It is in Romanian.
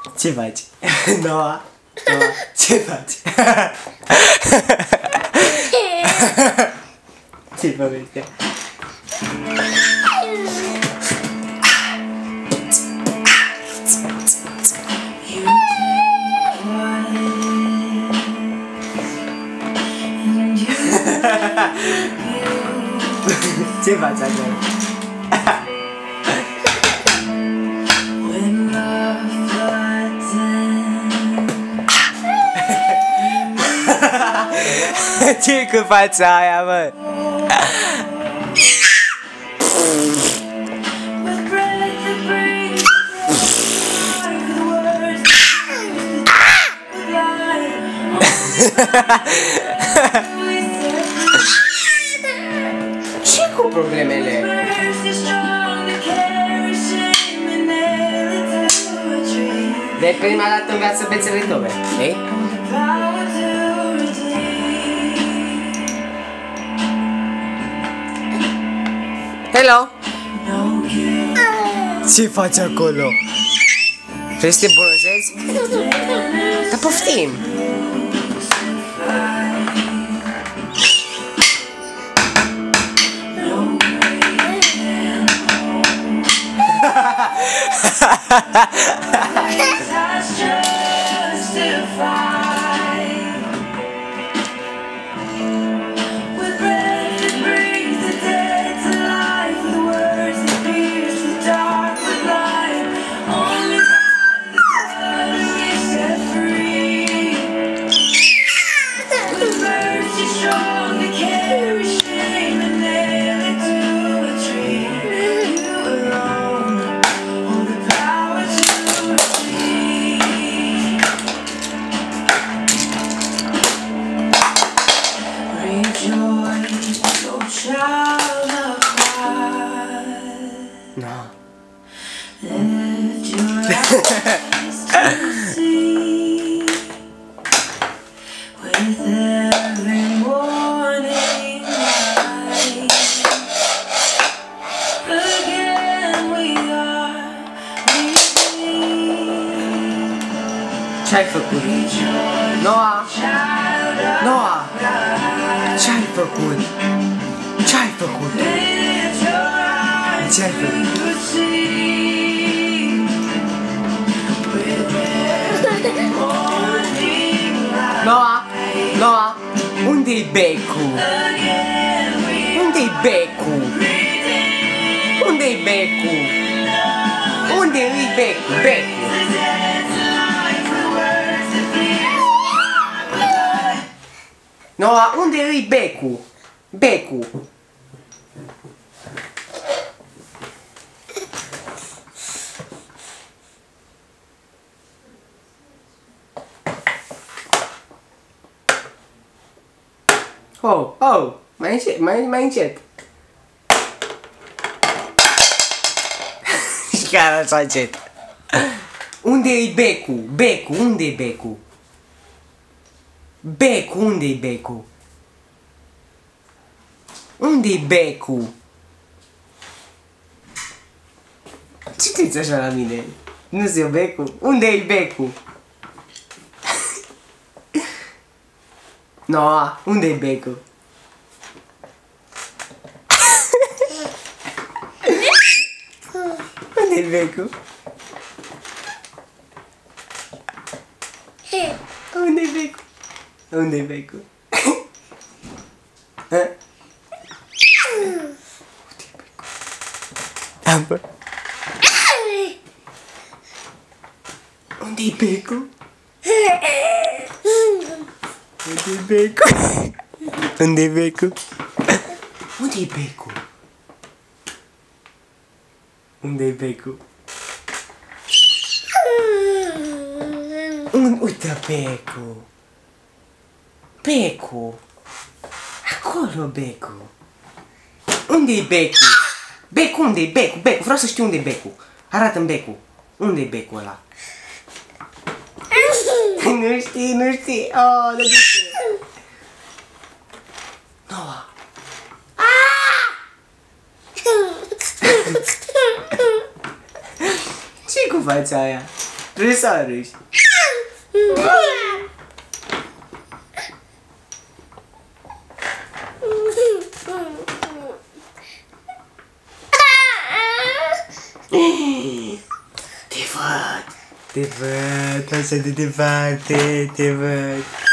Ce faci? Noa? Ce faci? Ce povestea? Ce faci acolo? Ce cu fața aia, mă? Ce cu problemele? De prima dată în viață bețele tale, ei? Hello! Ce faci acolo? Vrei să te bronzezi? Dar poftim! No. Lift your eyes to see with every morning light. Again we are redeemed. Ce-ai făcut? Noa! Noa! Ce-ai făcut? Ce-ai făcut? Ce-ai făcut? Noa! Noa! Unde-i becul? Unde-i becul? Unde-i becul? Unde-i becul? Becul! Noa, unde-i becul? Becul! Oh, oh, mai încet, mai încet. Chiar așa încet. Unde-i becul? Becul, unde-i becul? Becul, unde-i becul? Unde-i becul? Ce te uiți așa la mine? Nu știu becul? Unde-i becul? Noa, unde-i becul? Unde-i becul? Unde-i becul? Unde-i becul? Unde-i becul? Unde-i becul? Unde-i becul? Unde-i becul? Unde-i becul? Uite becul! Becul! Acolo becul! Unde-i becul? Becul, unde-i becul? Becul, vreau să știu unde-i becul. Arată-mi becul. Unde-i becul ăla? Nu știi, nu știi. Oh, de ce? Noa. Ce cu fața aia? Trebuie să arăși. Te văd, așa de departe, te văd.